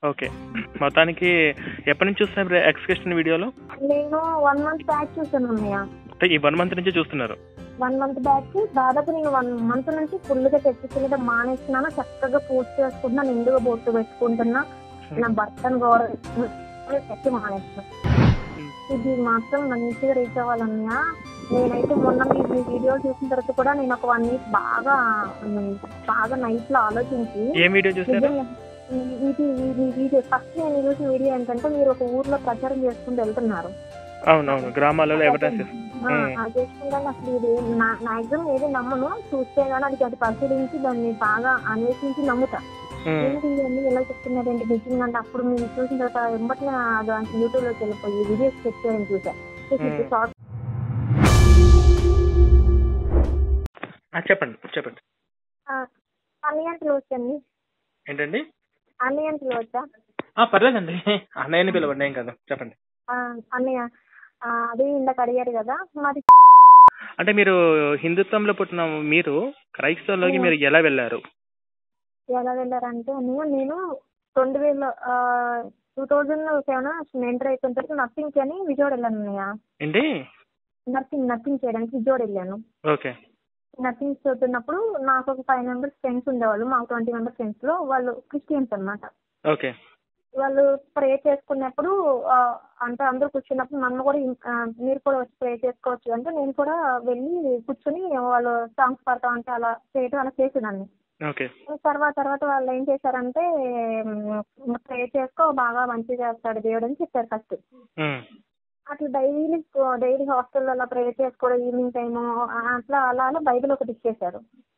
Okay. మొత్తానికి ఎప్పటి నుంచి చూస్తున్నారు ఎక్స్కర్షన్ వీడియోలో? నేను 1 మంత్ బ్యాక్ చూసాను అన్నయ్య. అంటే ఈ 1 మంత్ నుంచి చూస్తున్నారు? 1 మంత్ బ్యాక్ దాదాపు నేను 1 మంత్ నుంచి ఫుల్గా చర్చికి మానేస్తున్నాను. చక్కగా పూజ చేసుకుంటున్నా, నిండుగా బొట్టు పెట్టుకుంటున్నా, నా భర్తను గౌరవిస్తూ మానేస్తున్నా. ఇది మాత్రం మంచిగా రీచ్ అవ్వాలన్నయ్య. నేనైతే మొన్న మీ వీడియో చూసిన తర్వాత కూడా నేను ఒక 1 వీక్ బాగా నైట్ లో ఆలోచించి ఏం వీడియో చూసారు? ఇది వీడియో ఫస్ట్ నేను చూసిన వీడియో ఏంటంటే మీరు ఒక ఊర్లో ప్రచారం చేసుకుంటూ వెళ్తున్నారు. అవునవును, గ్రామాలలో చేసుకుంటాను. అసలు ఇది మాక్సిమం ఏది నమ్మను, చూస్తే గానీ అది పరిశీలించి దాన్ని బాగా అన్వేషించి నమ్ముతా. ఏంటి ఇవన్నీ ఎలా చెప్తున్నారు ఏంటి నిజంగా అంటే అప్పుడు మీరు చూసిన తర్వాత వెంబటిన యూట్యూబ్ లోకి వెళ్ళిపోయి వీడియోస్ చెప్తారని చూసా. చెప్పండి. అన్నయ్యంతలో వచ్చండి. ఏంటండి? అన్నయ్యంతలో వచ్చా? పర్లేదండి, అన్నయ్యని పిలవండి, ఏం కదా, చెప్పండి. అన్నయ్య అది ఇందాక అడిగారు కదా, మరి అంటే మీరు హిందుత్వంలో పుట్టిన మీరు క్రైస్తవంలోకి మీరు ఎలా వెళ్ళారు? ఎలా వెళ్ళారంటే నేను 2007 ఎంటర్ అయిపోయిన తర్వాత నర్సింగ్ అని విజయవాడ వెళ్ళాను అన్నయ్య. ఏంటి? నర్సింగ్ చేయడానికి విజయవాడ వెళ్ళాను. ఓకే. నర్సింగ్ చదువుతున్నప్పుడు నాకు ఒక 5 మెంబర్స్ ఫ్రెండ్స్ ఉండేవాళ్ళు. మాకు 20 మెంబర్స్ ఫ్రెండ్స్ లో వాళ్ళు క్రిస్టియన్స్ అన్నమాట. ఓకే. వాళ్ళు ప్రే చేసుకున్నప్పుడు అంటే అందరూ కూర్చున్నప్పుడు నన్ను కూడా మీరు కూడా వచ్చి ప్రే చేసుకోవచ్చు అంటే నేను కూడా వెళ్ళి కూర్చుని వాళ్ళు సాంగ్స్ పాడతా ఉంటే అలా చేసేదాన్ని. తర్వాత వాళ్ళు ఏం చేశారంటే ప్రే చేసుకో, బాగా మంచిగా చేస్తాడు దేవుడు అని చెప్పారు ఫస్ట్. అట్లా డైలీ హాస్టల్లో అలా ప్రే చేసుకోవడం ఈవినింగ్ టైము అలా బైబిల్ ఒకటి ఇచ్చేసారు.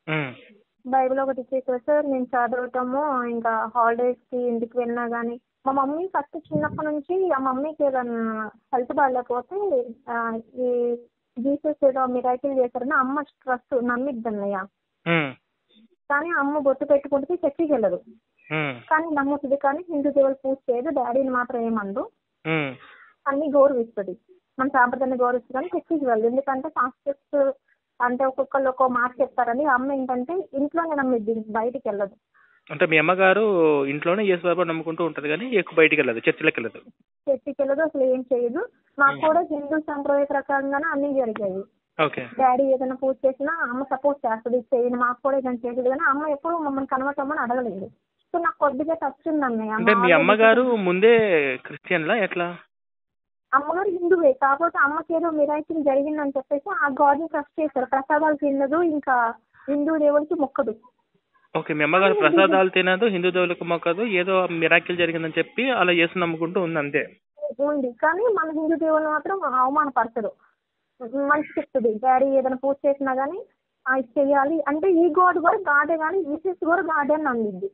సార్ నేను చదవటము ఇంకా హాలిడేస్ కి ఇంటికి వెళ్ళినా గానీ మా మమ్మీ ఫస్ట్ చిన్నప్పటి నుంచి ఆ మమ్మీకి ఏదైనా హెల్త్ బాగాలేకపోతే ఈ జీసస్ ఏదో మిరాకిల్ చేశారని అమ్మ ట్రస్ట్ నమ్మిద్దన్నయ్య. కానీ అమ్మ బొట్టు పెట్టుకుంటే చర్చికి వెళ్ళదు, కానీ నమ్ముతుంది. కానీ హిందూ దేవుడు పూజ చేయదు, డాడీని మాత్రం ఏమందు, అన్ని గౌరవిస్తుంది, మన సాంప్రదాయాన్ని గౌరవిస్తుంది. కానీ చర్చికి వెళ్ళదు, ఎందుకంటే పాస్టర్స్ అంటే ఒక్కొక్కళ్ళు ఒక్కో మాట చెప్తారని. అమ్మ ఏంటంటే ఇంట్లోనే నమ్మిద్ది, బయటికి వెళ్ళదు. అంటే మీ అమ్మగారు ఇంట్లోనే యేసుబాబు నమ్ముకుంటూ ఉంటది కానీ ఎక్కువ బయటికి వెళ్ళదు, చర్చికి వెళ్ళదు, అసలు ఏం చేయదు. నాకు కూడా హిందూ సంప్రదాయ ప్రకారంగానే అన్ని జరిగాయి. డాడీ ఏదైనా పూజ చేసినా అమ్మ సపోర్ట్ చేస్తుంది, చేయను. మాకు కూడా ఏదైనా చేసేది కానీ అమ్మ ఎప్పుడు మమ్మల్ని కనవటమని అడగలేదు. సో నాకు కొద్దిగా టచ్ ఉంది అన్నయ్య. అంటే మీ అమ్మగారు ముందే క్రిస్టియన్లా ఎట్లా? అమ్మగారు హిందువే, కాకపోతే అమ్మకి ఏదో మిరాకిల్ జరిగిందని చెప్పేసి ఆ గాడ్ ని ట్రస్ట్ చేశారు. ప్రసాదాలు తినదు, ఇంకా హిందూ దేవుడికి మొక్కదు. ఓకే, మీ అమ్మగారు ప్రసాదాలు తినదు, హిందూ దేవులకు మొక్కదు, ఏదో మిరాకిల్ జరిగిందని చెప్పి అలా యేసు నమ్ముకుంటూ ఉంది అంతే. ఉంది, కానీ మన హిందూ దేవుని మాత్రం అవమానపరచదు, మంచి చెప్తుంది. డాడీ ఏదైనా పూజ చేసినా గానీ అది చెయ్యాలి అంటే ఈ గాడ్ కూడా గాడే కానీ జీసస్ కూడా గాడే అని నమ్మింది.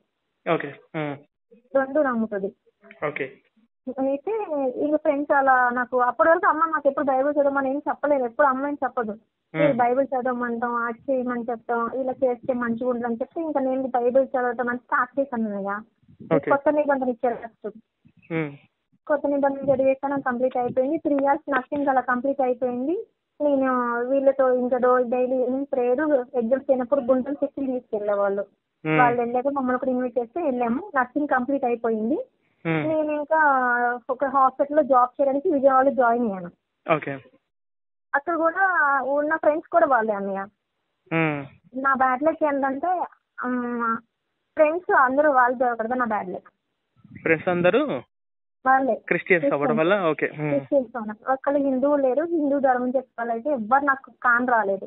రెండు నమ్ముతుంది. అయితే ఇక ఫ్రెండ్స్ అలా నాకు అప్పటి వరకు అమ్మ నాకు ఎప్పుడు బైబిల్ చదవమని ఏం చెప్పలేదు, ఎప్పుడు అమ్మ ఏం చెప్పదు. మీరు బైబిల్ చదవమంటాం, అది చేయమని చెప్తాం, ఇలా చేస్తే మంచిగా ఉండదని చెప్పి ఇంకా నేను బైబిల్ చదవటం అని స్టార్ట్ చేశాను. కొత్త నిబంధన ఇచ్చారు ఫస్ట్. కొత్త నిబంధన చదివేసాను, కంప్లీట్ అయిపోయింది. 3 years నర్సింగ్ అలా కంప్లీట్ అయిపోయింది. నేను వీళ్ళతో ఇంకా డైలీ ప్రేయర్ ఎగ్జామ్స్ అయినప్పుడు గుంటలు చెట్లు తీసుకెళ్లేవాళ్ళు. వాళ్ళు వెళ్ళాక మమ్మల్ని కూడా ఇన్వైట్ చేస్తే వెళ్ళాము. నర్సింగ్ కంప్లీట్ అయిపోయింది. నేను ఇంకా ఒక హాస్పిటల్లో జాబ్ చేయడానికి విజయవాడలో జాయిన్ అయ్యాను. అక్కడ కూడా ఉన్న ఫ్రెండ్స్ కూడా వాళ్ళే అన్నయ్య. నా బ్యాడ్ లక్ ఏంటంటే ఫ్రెండ్స్ అందరూ వాళ్ళు చదవకూడదు, నా బ్యాడ్ లక్. ఫ్రెండ్స్ అందరూ వాళ్ళే క్రిస్టియన్స్ అవ్వడం వల్ల. క్రిస్టియన్స్ ఒక్కళ్ళు హిందువు లేరు, హిందూ ధర్మం చెప్పాలైతే ఎవ్వరు నాకు కాని రాలేదు.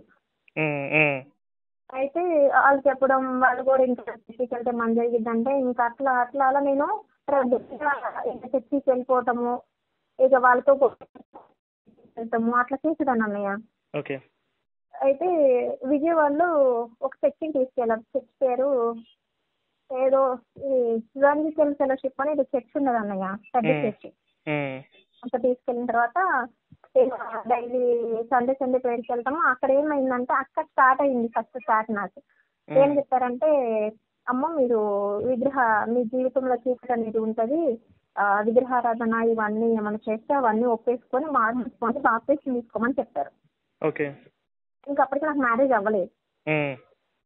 అయితే వాళ్ళు చెప్పడం, వాళ్ళు కూడా ఇంకా చర్చికి వెళ్తే మంచి జరిగిద్దంటే ఇంకా అట్లా నేను చర్చికి వెళ్ళిపోవటము, ఇక వాళ్ళతో వెళ్తాము, అట్లా చేసేదాన్ని అన్నయ్య. అయితే విజయవాడలో ఒక చర్చికి తీసుకెళ్ళాను. చర్చ్ పేరు ఏదో ఈవెంజలికల్ ఫెలోషిప్ అని ఏదో చర్చ్ ఉన్నది అన్నయ్య, పెద్ద చర్చ్. అక్కడ తీసుకెళ్ళిన తర్వాత డైలీ సండే ప్రేయర్కి వెళ్తాము. అక్కడ ఏమైందంటే అక్కడ స్టార్ట్ అయింది ఫస్ట్ నాకు. ఏం చెప్పారంటే, అమ్మ మీరు మీ జీవితంలో చీకటి అనేది ఉంటుంది, విగ్రహారాధన ఇవన్నీ ఏమైనా చేస్తే అవన్నీ ఒప్పేసుకొని మార్చుకొని బాప్టిజం తీసుకోమని చెప్పారు. ఇంకా అప్పటికి నాకు మ్యారేజ్ అవ్వలేదు.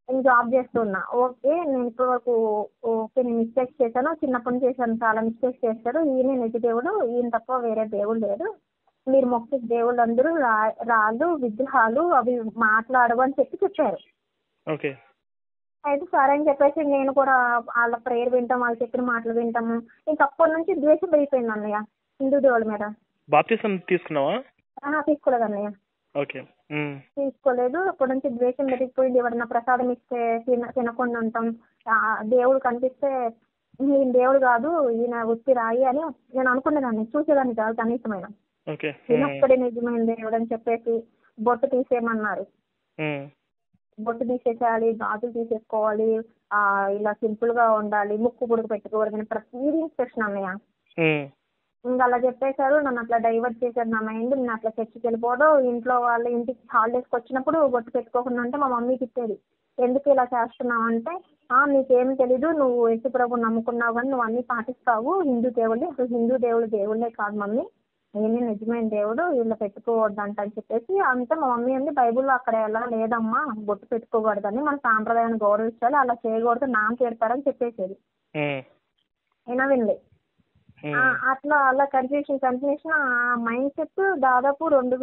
నేను జాబ్ చేస్తున్నా. ఓకే, నేను ఇప్పటి వరకు ఓకే నేను మిస్టేక్స్ చేశాను, చిన్నప్పటి నుంచి చేశాను, చాలా మిస్టేక్స్ చేశారు. ఈయనే నిజ దేవుడు, ఈయన తప్ప వేరే దేవుడు లేడు. మీరు మొక్కే దేవుళ్ళు అందరూ రాళ్ళు విగ్రహాలు అవి మాట్లాడవు అని చెప్పారు. ఓకే. అయితే సరే అని చెప్పేసి నేను కూడా వాళ్ళ ప్రేయర్ వింటాం, వాళ్ళు చెప్పిన మాటలు వింటాము. ఇంక అప్పటి నుంచి ద్వేషం పెరిగిపోయింది అన్నయ్య హిందూ దేవుళ్ళ మీద. బాప్తిసం తీసుకున్నావా? తీసుకోలేదు అన్నయ్య. ఓకే. తీసుకోలేదు. అప్పటి నుంచి ద్వేషం పెరిగిపోయింది. ఎవరన్నా ప్రసాదం ఇస్తే తినకుండా ఉంటాం. దేవుడు కనిపిస్తే ఈయన దేవుడు కాదు, ఈయన ఉత్తి రాయి అని నేను అనుకునేదాన్ని, చూసేదాన్ని కాదు కనీసమైన. ఈయనొక్కడే నిజమైన దేవుడు అని చెప్పేసి బొట్టు తీసేయమన్నారు. బొట్టు తీసేసేయాలి, గాజులు తీసేసుకోవాలి, ఇలా సింపుల్ గా ఉండాలి, ముక్కు పొడుగు పెట్టుకోవాలి, ప్రతిదీ ఇన్స్ట్రక్షన్ అన్నయ్య. ఇంకా అలా చెప్పేశారు, నన్ను అట్లా డైవర్ట్ చేశారు నా మైండ్. నేను అట్లా చర్చికి వెళ్ళిపోవడం, ఇంట్లో వాళ్ళ ఇంటికి హాలిడేస్కి వచ్చినప్పుడు బొట్టు పెట్టుకోకుండా ఉంటే మా మమ్మీ తిట్టేది, ఎందుకు ఇలా చేస్తున్నావు అంటే, నీకేం తెలీదు, నువ్వు యేసుప్రభు నమ్ముకున్నావు కానీ నువ్వు అన్ని పాటిస్తావు, హిందూ దేవుళ్ళే, అసలు హిందూ దేవుళ్ళే కాదు మమ్మీ, నేనే నిజమైన దేవుడు, వీళ్ళు పెట్టుకోవద్దంట అని చెప్పేసి. అంతే మా మమ్మీ అంది, బైబుల్లో అక్కడ ఎలా లేదమ్మా బొట్టు పెట్టుకోకూడదని, మన సాంప్రదాయాన్ని గౌరవించాలి, అలా చేయకూడదు నాన్న పెడతారని చెప్పేసేది. అయినా వినలే. అట్లా అలా కంటిన్యూషన్ ఆ మైండ్ సెట్ దాదాపు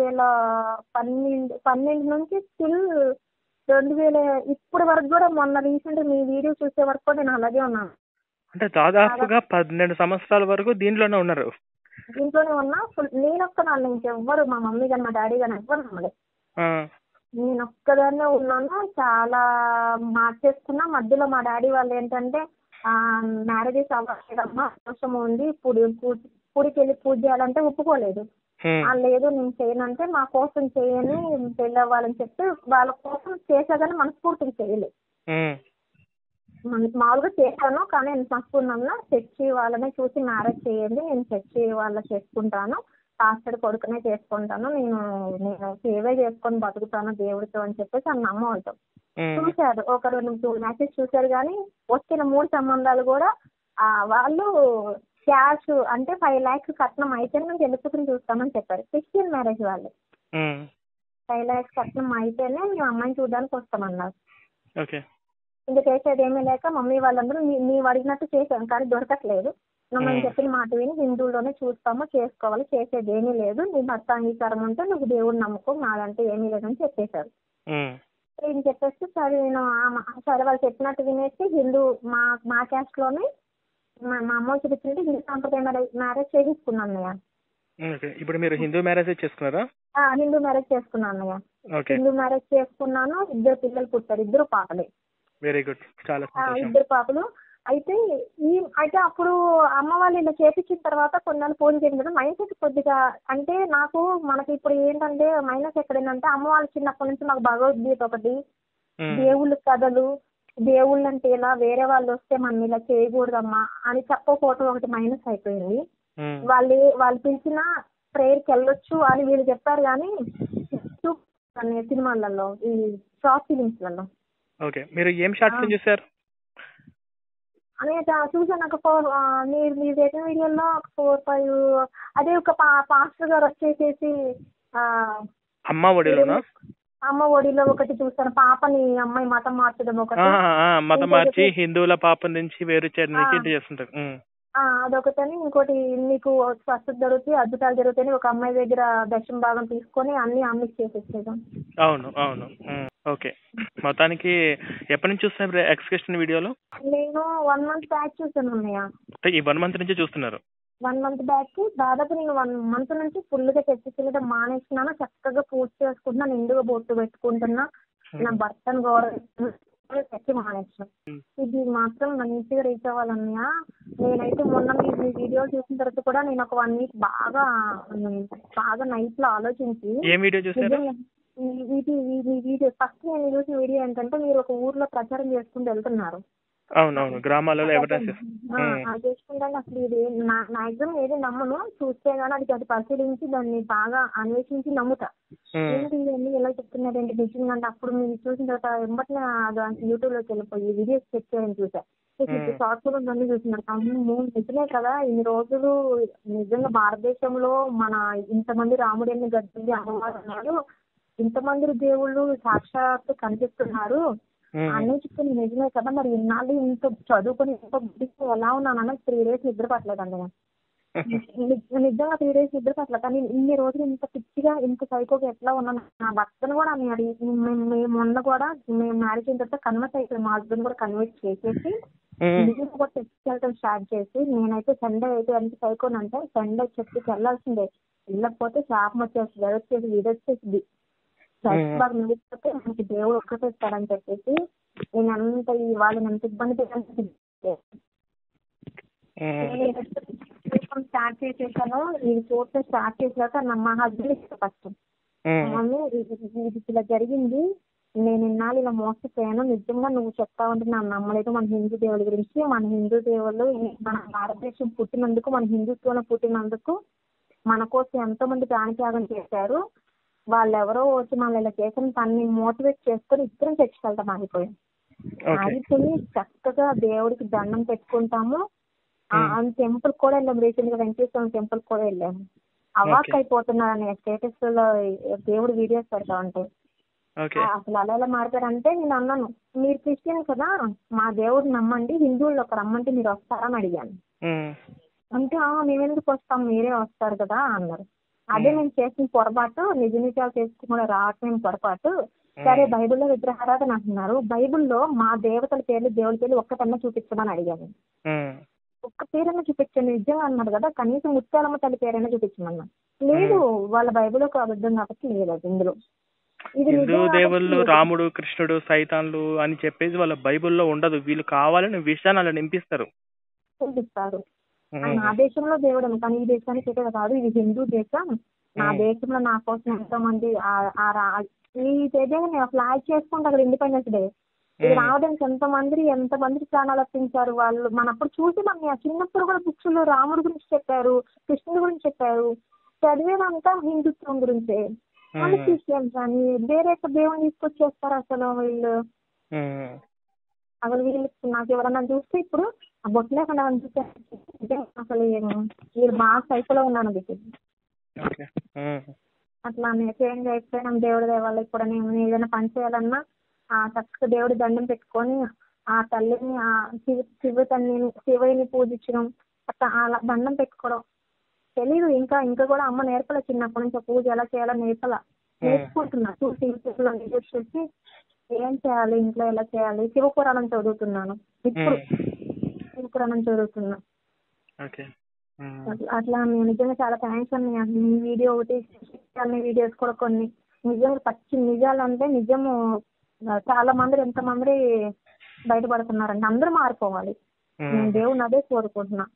2012 నుంచి స్టిల్ 2000 ఇప్పటి వరకు కూడా, మొన్న రీసెంట్ మీ వీడియో చూసే వరకు కూడా నేను అలాగే ఉన్నాను. అంటే దాదాపుగా 12 సంవత్సరాల వరకు దీంట్లోనే ఉన్నారు. దీంట్లోనే ఉన్నా. నేనొక్కదాన్ని, ఇంకెవ్వరు మా మమ్మీ కానీ మా డాడీ కానీ ఎవ్వరు నమ్మలే. నేను ఒక్కదాన్నే ఉన్నాను. చాలా మార్చేసుకున్నా. మధ్యలో మా డాడీ వాళ్ళు ఏంటంటే, మ్యారేజెస్ అవ్వలేదమ్మా, అవసరం ఉంది, పూడికి వెళ్ళి పూజ చేయాలంటే ఒప్పుకోలేదు. లేదు నేను చేయనంటే, మా కోసం చేయని పెళ్ళి అవ్వాలని చెప్పి వాళ్ళ కోసం చేసా కానీ మనస్ఫూర్తిగా చేయలేదు. మామూలుగా చేశాను కానీ నేను సంపూర్ణంగా చర్చి వాళ్ళనే చూసి మ్యారేజ్ చేయండి, నేను చర్చి వాళ్ళ చేసుకుంటాను, పాస్టర్ కొడుకునే చేసుకుంటాను, నేను సేవే చేసుకొని బతుకుతాను దేవుడితో అని చెప్పేసి అన్న అమ్మ వాళ్ళతో చూశారు. ఒక 2 మ్యాచెస్ చూశారు కానీ వచ్చిన 3 సంబంధాలు కూడా వాళ్ళు క్యాష్ అంటే 5 lakhs కట్నం అయితేనే మేము పెళ్లికూతురు చూస్తామని చెప్పారు. క్రిస్టియన్ మ్యారేజ్ వాళ్ళు 5 lakhs కట్నం అయితేనే మేము అమ్మాయిని చూడడానికి వస్తామన్నారు. ఇంకా చేసేది ఏమీ లేక మమ్మీ వాళ్ళందరూ నీవు అడిగినట్టు చేశాను కానీ దొరకట్లేదు, మమ్మల్ని చెప్పిన మాట విని హిందువుల్లోనే చూస్తాము, చేసుకోవాలి, చేసేది ఏమీ లేదు, నీ భర్త అంగీకారం ఉంటే నువ్వు దేవుడిని నమ్ముకో, నాదంటే ఏమీ లేదని చెప్పేశారు. ఏం చెప్పేసి సరే నేను సరే వాళ్ళు చెప్పినట్టు వినేసి హిందూ మా క్యాస్ట్ లోనే మా అమ్మ చూపించింటే హిందూ సాంప్రదాయ మ్యారేజ్ చేసేసుకున్నాను అన్నయ్య. ఇప్పుడు మీరు హిందూ మ్యారేజ్ చేసుకున్నారా? హిందూ మ్యారేజ్ చేసుకున్నాను అన్నయ్య. హిందూ మ్యారేజ్ చేసుకున్నాను. 2 పిల్లలు పుట్టారు, 2 పాపలే. వెరీ గుడ్, చాలా సంతోషం. 2 పాపలు. అయితే అప్పుడు అమ్మ వాళ్ళు ఇలా చేపించిన తర్వాత కొన్నాళ్ళు ఫోన్ చేసిన మైండ్ సెట్ కొద్దిగా అంటే నాకు మనకి ఇప్పుడు ఏంటంటే మైనస్ ఎక్కడేంటంటే, అమ్మ వాళ్ళు చిన్నప్పటి నుంచి మాకు భగవద్గీత ఒకటి, దేవుళ్ళ కథలు, దేవుళ్ళు అంటే ఇలా వేరే వాళ్ళు వస్తే మనం ఇలా చేయకూడదమ్మా అని చెప్పకపోవటం ఒకటి మైనస్ అయిపోయింది. వాళ్ళు పిలిచిన ప్రేయర్కి వెళ్ళొచ్చు అని వీళ్ళు చెప్పారు కానీ సినిమాలలో ఈ షార్ట్ ఫిలిమ్స్లలో. మీరు ఏం షార్ట్ ఫిల్మ్ చూసారు? చూసాను ఒక 4 మీరు చేసిన వీడియోలో 4-5 అదే ఒక పాస్టర్ గారు వచ్చేసేసి అమ్మ ఒడిలో ఒకటి చూస్తాను, పాపని అమ్మాయి మతం మార్చడం ఒకటి, మతం మార్చి హిందువుల పాప నుంచి వేరు చేయడానికి చేస్తుంటారు. అదొకటని, ఇంకోటి నీకు స్వస్థత జరుగుతాయి, అద్భుతాలు జరుగుతాయి, ఒక అమ్మాయి దగ్గర దశమ భాగం తీసుకొని అన్ని అమ్మికి చేసేసేదాం. అవును. ఓకే, మొత్తానికి ఎప్పటి నుంచి చూస్తున్నారు ఎక్స్కర్షన్ వీడియోలో? నేను 1 month బ్యాక్ చూసాను అన్నయ్య. ఈ 1 month నుంచి చూస్తున్నారు? 1 month బ్యాక్ దాదాపు నేను 1 month నుంచి ఫుల్గా చర్చకి వెళ్ళడం మానేస్తున్నాను. చక్కగా పూజ చేసుకుంటున్నా, నిండుగా బొట్టు పెట్టుకుంటున్నా, నా భర్తను గౌరవిస్తున్నా, చర్చి మానేస్తున్నాను. ఇది మాత్రం మంచిగా రీచ్ అవ్వాలన్నయ్య. నేనైతే మొన్న మీ వీడియో చూసిన తర్వాత కూడా నేను ఒక 1 week బాగా నైట్ లో ఆలోచించి వీడియో ఫస్ట్ నేను చూసిన వీడియో ఏంటంటే, మీరు ఒక ఊర్లో ప్రచారం చేసుకుంటూ వెళ్తున్నారు. అవునవును, గ్రామాలలో చేసుకుంటాను. అసలు ఇది మాక్సిమం ఏది నమ్మను, చూస్తే గానీ అది పరిశీలించి దాన్ని బాగా అన్వేషించి నమ్ముతా. ఏంటి ఎలా చెప్తున్నారు ఏంటి నిజంగా అంటే, అప్పుడు మీరు చూసిన తర్వాత వెంబటినే యూట్యూబ్ లోకి వెళ్ళిపోయి వీడియోస్ చెక్ చేయని చూసా. షార్ట్ ఫిల్మ్స్ అన్ని చూస్తున్నారు. అమ్మో నిజమే కదా, ఇన్ని రోజులు నిజంగా భారతదేశంలో మన ఇంతమంది రాముడిని గర్జించి అమ్మవారు ఉన్నారు, ఇంతమంది దేవుళ్ళు సాక్షాత్తు కనిపిస్తున్నారు, అన్నీ చెప్పింది నిజమే కదా, మరి ఇన్నాళ్ళు ఇంత చదువుకొని ఇంత బుద్ధికి ఎలా ఉన్నానన్న 3 days నిద్ర పట్టలేదండి నేను. నిజంగా 3 days నిద్ర పట్టలేదు. కానీ ఇన్ని రోజులు ఇంత పిచ్చిగా ఇంత సైకోగా ఎట్లా ఉన్నాను. నా భర్తను కూడా అని అడిగి మేము మొన్న కూడా మేము మ్యారేజ్ అయిన తర్వాత కన్వర్ట్ అయిపోయి మా హస్బెండ్ కూడా కన్వర్ట్ చేసేసి ఇంటికి కూడా తెచ్చుకెళ్ళడం స్టార్ట్ చేసి, నేనైతే సండే అయితే ఎంత సైకోన్ అంటే సండే చర్చికి వెళ్ళాల్సిందే, వెళ్ళకపోతే శాపం వచ్చేస్తుంది, అది వచ్చేసి ఇది వచ్చేసింది, చర్చ్ బాగా నిలిచిపోతే మనకి దేవుడు ఒక్కటేస్తాడని చెప్పేసి నేను అంత వాళ్ళని ఎంత ఇబ్బంది పెట్టాను స్టార్ట్ చేసేసాను. ఇది చూస్తే స్టార్ట్ చేసాక మా హస్బెండ్ ఇష్టం ఫస్ట్, మమ్మీ ఇది ఇలా జరిగింది, నేను ఇన్నాళ్ళు ఇలా మోసపోయాను, నిజంగా నువ్వు చెప్తావంటే నాకు నమ్మలేదు. మన హిందూ దేవుల గురించి, మన హిందూ దేవుళ్ళు మన భారతదేశం పుట్టినందుకు, మన హిందుత్వంలో పుట్టినందుకు మన కోసం ఎంతో మంది ప్రాణత్యాగం చేశారు, వాళ్ళు ఎవరో వచ్చి మనం ఇలా చేసిన తనని మోటివేట్ చేసుకొని ఇద్దరం చర్చికెళ్తాం ఆగిపోయాం. ఆగిపోయి చక్కగా దేవుడికి దండం పెట్టుకుంటాము. టెంపుల్ కూడా వెళ్ళాము, రీసెంట్ గా వెంకటేశ్వర టెంపుల్ కూడా వెళ్ళాము. అవాక్ అయిపోతున్నారని స్టేటస్ లో దేవుడు వీడియోస్ పెడతా ఉంటాయి. అసలు అలా ఎలా మారిపోయారంటే నేను అన్నాను, మీరు క్రిస్టియన్ కదా, మా దేవుడు నమ్మండి, హిందువుల్లో ఒక రమ్మంటే మీరు వస్తారని అడిగాను. అంటే మేమెందుకు వస్తాం, మీరే వస్తారు కదా అన్నారు. అదే నేను చేసిన పొరపాటు, నిజ నిజాలు చేసుకుని రావటం పొరపాటు. సరే బైబిల్లో విగ్రహారాధన అంటున్నారు, బైబిల్లో మా దేవతల పేర్లు దేవుడి పేర్లు ఒక్కటన్నా చూపించమని అడిగాను. ఒక్క పేరైనా చూపించండి నిజంగా అన్నారు కదా, కనీసం ముత్యాలమ్మ తల్లి పేరైనా చూపించమన్నా. లేదు, వాళ్ళ బైబిల్ ఒక అబద్ధం కాబట్టి లేదు అది ఇందులో. హిందూ దేవుళ్ళు రాముడు కృష్ణుడు సైతాన్లు అని చెప్పేసి వాళ్ళ బైబిల్లో ఉండదు, వీళ్ళు కావాలని విషయాన్ని అలా నింపిస్తారు. నా దేశంలో దేవుడు కానీ ఈ దేశానికి అయితే కాదు, ఇది హిందూ దేశం, నా దేశంలో నా కోసం ఎంతో మంది ఈ తేదీ నేను ఫ్లాగ్ చేసుకుంటా అక్కడ ఇండిపెండెన్స్ డే ఇది రావడానికి ఎంతమంది ప్రాణాలు అర్పించారు వాళ్ళు. మనప్పుడు చూసి మన చిన్నప్పుడు కూడా బుక్స్ లో రాముడి గురించి చెప్పారు, కృష్ణుడి గురించి చెప్పారు, చదివేదంతా హిందుత్వం గురించే. మళ్ళీ క్రిస్టియన్స్ అని వేరే దేవుని తీసుకొచ్చేస్తారు అసలు వీళ్ళు. అసలు వీళ్ళు నాకు ఎవరన్నా చూస్తే ఇప్పుడు ఆ బొట్టు లేకుండా చూస్తే అసలు వీళ్ళు బాగా సైకోలో ఉన్నాను అనిపిస్తుంది. అట్లా చేంజ్ అయిపోయినాం దేవుడి దేవాళ్ళు. ఇప్పుడు నేను ఏదైనా పని చేయాలన్నా చక్కగా దేవుడి దండం పెట్టుకొని ఆ తల్లిని శివుని పూజించడం, అట్లా అలా దండం పెట్టుకోవడం తెలీదు. ఇంకా కూడా అమ్మ నేర్పలే, చిన్నప్పటి నుంచి పూజ ఎలా చేయాలో నేర్చుకుంటున్నా. చూసి చూసి ఏం చేయాలి, ఇంట్లో ఎలా చేయాలి. శివపురాణం చదువుతున్నాను ఇప్పుడు, శివపురాణం చదువుతున్నా. అట్లా నిజంగా చాలా థ్యాంక్స్ అండి. మీ వీడియో ఒకటి, వీడియోస్ కూడా కొన్ని నిజంగా పచ్చి నిజాలు అంటే నిజము. చాలా మంది ఎంతమంది బయటపడుతున్నారండి. అందరూ మారిపోవాలి, నేను దేవుని అదే కోరుకుంటున్నా.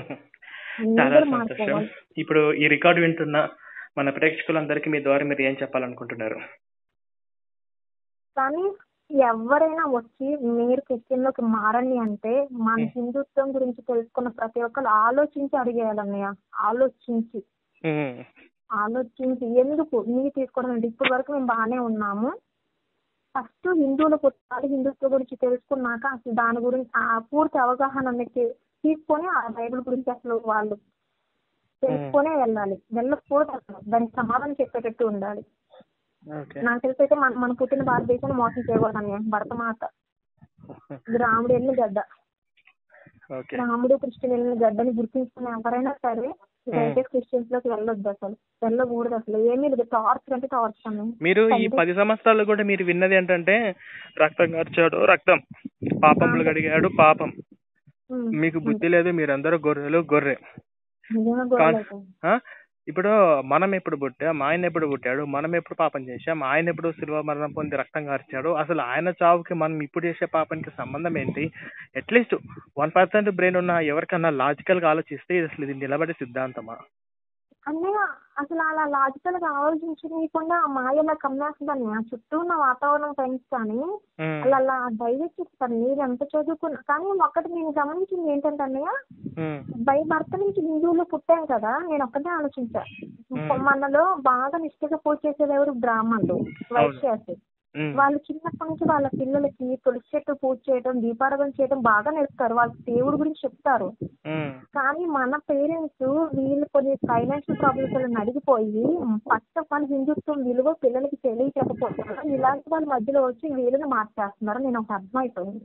ఇప్పుడు ఈ రికార్డు వింటున్న మన ప్రేక్షకులందరికీ మీ ద్వారా మీరు ఏం చెప్పాలనుకుంటున్నారు? కానీ ఎవరైనా వచ్చి మీరు క్రిస్టియన్ లోకి మారండి అంటే మన హిందుత్వం గురించి తెలుసుకున్న ప్రతి ఒక్కరు ఆలోచించి అడిగేయాలన్నయ్య. ఆలోచించి ఎందుకు నీ తీసుకోవడం అంటే ఇప్పటి వరకు మేము బాగానే ఉన్నాము. ఫస్ట్ హిందువులు పుట్టాలి, హిందుత్వం గురించి తెలుసుకున్నాక అసలు దాని గురించి పూర్తి అవగాహన అనేది తీసుకొని ఆ బైబిల్ గురించి అసలు వాళ్ళు తెలుసుకునే వెళ్ళాలి. వెళ్ళకపోతే దానికి సమాధానం చెప్పేటట్టు ఉండాలి. నాకు తెలిసి అయితే మన పుట్టిన భారతదేశాన్ని మోసం చేయకూడదు. భరతమాత రాముడు వెళ్ళిన గడ్డ, రాముడు కృష్ణుడు వెళ్ళిన గడ్డని గుర్తించుకుని ఎవరైనా సరే ఇదైతే క్రిస్టియన్స్ లోకి వెళ్ళొద్దు, అసలు వెళ్ళకూడదు. అసలు ఏమీ లేదు, టార్చర్ అంటే టార్చర్. మీరు ఈ 10 సంవత్సరాలు కూడా మీరు విన్నది ఏంటంటే రక్తం కార్చాడు, రక్తం పాపములు కడిగాడు పాపం, మీకు బుద్ధి లేదు, మీరందరూ గొర్రె. ఇప్పుడు మనం ఎప్పుడు పుట్టాం, ఆయన ఎప్పుడు పుట్టాడు, మనం ఎప్పుడు పాపం చేశాం, ఆయన ఎప్పుడు శిలువ మరణం పొంది రక్తం కార్చాడు, అసలు ఆయన చావుకి మనం ఇప్పుడు చేసే పాపానికి సంబంధం ఏంటి? అట్లీస్ట్ 1% బ్రెయిన్ ఉన్న ఎవరికన్నా లాజికల్ గా ఆలోచిస్తే అసలు ఇది నిలబడే సిద్ధాంతమా? అన్నయ్య అసలు అలా లాజికల్ గా ఆలోచించకుండా మాయలా కమ్మేస్తుందని ఆ చుట్టూ ఉన్న వాతావరణం ఫ్రెండ్స్ కానీ అలా డైవర్ట్ చేస్తాను. మీరు ఎంత చదువుకున్నా కానీ ఒక్కటి నేను గమనించింది ఏంటంటే అన్నయ్య, భర్త నుంచి హిందువులు పుట్టాం కదా, నేను ఒక్కటే ఆలోచించా. మనలో బాగా నిష్ఠగా పూజ చేసేది ఎవరు? బ్రాహ్మణులు, వైశ్యాస్. వాళ్ళు చిన్నప్పటి నుంచి వాళ్ళ పిల్లలకి తులసి చెట్టు పూజ చేయడం, దీపారాధన చేయడం బాగా నేర్పుతారు. వాళ్ళకి దేవుడి గురించి చెప్తారు. కానీ మన పేరెంట్స్ వీళ్ళు కొన్ని ఫైనాన్షియల్ ప్రాబ్లమ్స్ వల్ల నడిగిపోయి ఫస్ట్ ఆఫ్ ఆల్ హిందుత్వం విలువ పిల్లలకి తెలియకపోతున్నారు. ఇలాంటి వాళ్ళ మధ్యలో వచ్చి వీళ్ళని మార్చేస్తున్నారు. నేను ఒక అర్థమైపోయింది.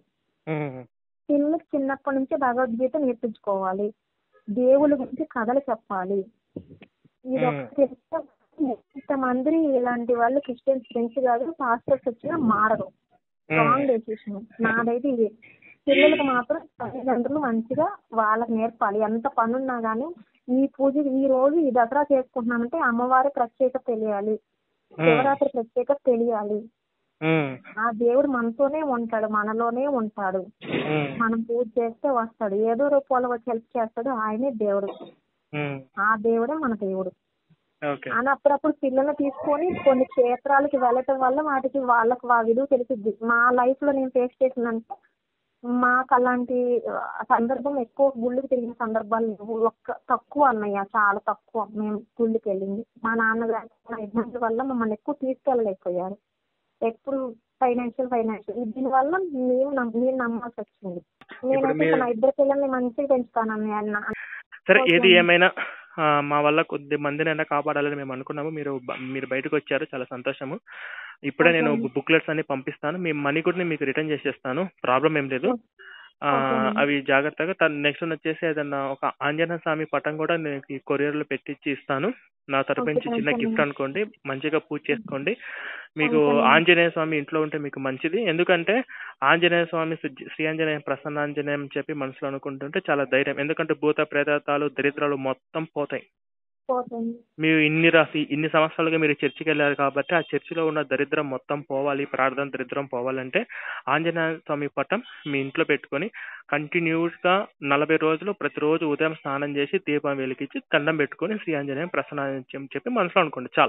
పిల్లలకి చిన్నప్పటి నుంచి భగవద్గీత నేర్పించుకోవాలి, దేవుళ్ళ గురించి కథలు చెప్పాలి. ఇది ఒక ఇంతమంది ఇలాంటి వాళ్ళు క్రిస్టియన్స్ ఫ్రెండ్స్ కాదు, పాస్టర్స్ వచ్చినా మారరు. రాంగ్ డెసిషన్ నాదైతే ఇది. పిల్లలకు మాత్రం తల్లిదండ్రులు మంచిగా వాళ్ళకి నేర్పాలి. ఎంత పనున్నా గానీ ఈ పూజ ఈ రోజు ఈ దసరా చేసుకుంటున్నామంటే అమ్మవారి ప్రత్యేకత తెలియాలి, శివరాత్రి ప్రత్యేకత తెలియాలి. ఆ దేవుడు మనతోనే ఉంటాడు, మనలోనే ఉంటాడు. మనం పూజ చేస్తే వస్తాడు, ఏదో రూపంలో వచ్చి హెల్ప్ చేస్తాడు. ఆయనే దేవుడు, ఆ దేవుడే మన దేవుడు అని అప్పుడప్పుడు పిల్లల్ని తీసుకొని కొన్ని క్షేత్రాలకి వెళ్ళటం వల్ల వాటికి వాళ్ళకి విలువ తెలిసిద్ది. మా లైఫ్ లో నేను ఫేస్ చేసిందంటే మాకు అలాంటి సందర్భం ఎక్కువ గుళ్ళకి తిరిగిన సందర్భాలు లేవు. తక్కువ అన్నయ్య, చాలా తక్కువ మేము గుళ్ళకి వెళ్ళింది. మా నాన్నగారి ఇబ్బంది వల్ల మమ్మల్ని ఎక్కువ తీసుకెళ్ళలేకపోయారు. ఎప్పుడు ఫైనాన్షియల్ దీనివల్ల నేను నమ్మాల్సి వచ్చింది. నేనైతే నా ఇద్దరు పిల్లల్ని మంచిగా పెంచుతానన్నయ్య అన్న. సరే, ఏది ఏమైనా మా వల్ల కొద్ది మందినైనా కాపాడాలని మేము అనుకున్నాము. మీరు బయటకు వచ్చారు, చాలా సంతోషము. ఇప్పుడే నేను బుక్లెట్స్ అన్ని పంపిస్తాను, మీ మనీ కూడా మీకు రిటర్న్ చేసేస్తాను, ప్రాబ్లం ఏం లేదు. అవి జాగ్రత్తగా నెక్స్ట్ వచ్చేసి ఏదన్నా ఒక ఆంజనేయ స్వామి పటం కూడా నేను కొరియర్ లో పెట్టించి ఇస్తాను. నా తరపు నుంచి చిన్న గిఫ్ట్ అనుకోండి, మంచిగా పూజ చేసుకోండి. మీకు ఆంజనేయ స్వామి ఇంట్లో ఉంటే మీకు మంచిది. ఎందుకంటే ఆంజనేయ స్వామి శ్రీ ఆంజనేయ ప్రసన్నాంజనేయం చెప్పి మనసులో అనుకుంటుంటే చాలా ధైర్యం. ఎందుకంటే భూత ప్రేతాలు దరిద్రాలు మొత్తం పోతాయి. మీరు ఇన్ని సంవత్సరాలుగా మీరు చర్చికి వెళ్ళారు కాబట్టి ఆ చర్చిలో ఉన్న దరిద్రం మొత్తం పోవాలి, ప్రార్థన దరిద్రం పోవాలంటే ఆంజనేయ స్వామి పటం మీ ఇంట్లో పెట్టుకొని కంటిన్యూస్ గా 40 రోజులు ప్రతిరోజు ఉదయం స్నానం చేసి దీపం వెలిగించి దండం పెట్టుకొని శ్రీ ఆంజనేయం ప్రసన్నాంజనేయం చెప్పి మనసులో అనుకోండి, చాలు.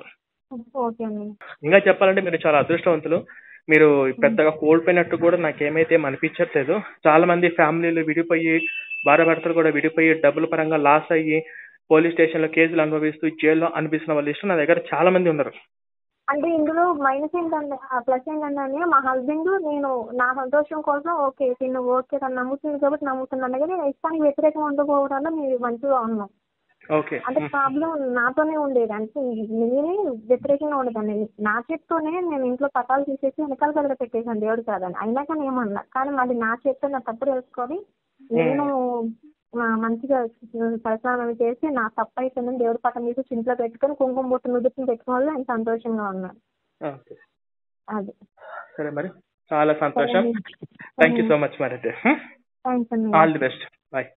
ఇంకా చెప్పాలంటే మీరు చాలా అదృష్టవంతులు. మీరు పెద్దగా కోల్పోయినట్టు కూడా నాకేమైతే అనిపించట్లేదు. చాలా మంది ఫ్యామిలీలు విడిపోయి, భార్యాభర్తలు కూడా విడిపోయి డబ్బుల పరంగా లాస్ అయ్యి పోలీస్ స్టేషన్ లో కేసులు అనుభవిస్తూ జైల్లో అనిపిస్తున్న వాళ్ళ లిస్ట్ నా దగ్గర చాలా మంది ఉన్నారు. అంటే ఇందులో మైనస్ ఏంటంటే, ప్లస్ ఏంటంటే మా హస్బెండ్ నేను నా సంతోషం కోసం ఓకే తిను ఓకే తను నమ్ముతుంది కాబట్టి నమ్ముతున్నాను, కానీ నేను ఇష్టానికి వ్యతిరేకంగా ఉండకపోవడం వల్ల మీరు మంచిగా ఉన్నాం. అంటే ప్రాబ్లం నాతోనే ఉండేది. అంటే నేనే వ్యతిరేకంగా ఉండేదాన్ని. నా చేత్తోనే నేను ఇంట్లో పటాలు తీసేసి వెనకాల గదిలో పెట్టేసాను దేవుడు కాదని. అయినా కానీ ఏమన్నా, కానీ మళ్ళీ నా చేత్తో నా తప్పు తెలుసుకొని నేను మంచిగా పరిశ్రమ చేసి నా తప్పు అయిపోయిందని దేవుడి పక్కన తీసి ఇంట్లో పెట్టుకొని కుంకుమ బొట్టు నుదుటిని పెట్టుకోవడం వల్ల నేను సంతోషంగా ఉన్నాను. అది సరే, మరి చాలా సంతోషం. థ్యాంక్ యూ సో మచ్ మరి. All the best. బాయ్.